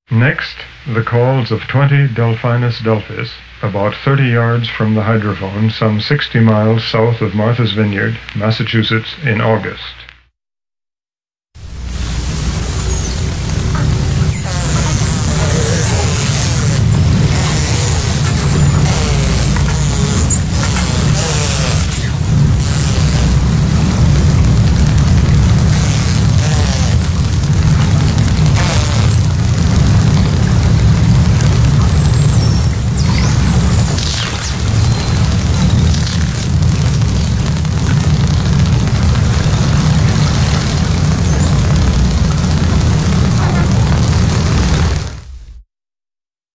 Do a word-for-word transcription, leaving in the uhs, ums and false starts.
Next, the calls of twenty Delphinus delphis, about thirty yards from the hydrophone, some sixty miles south of Martha's Vineyard, Massachusetts, in August.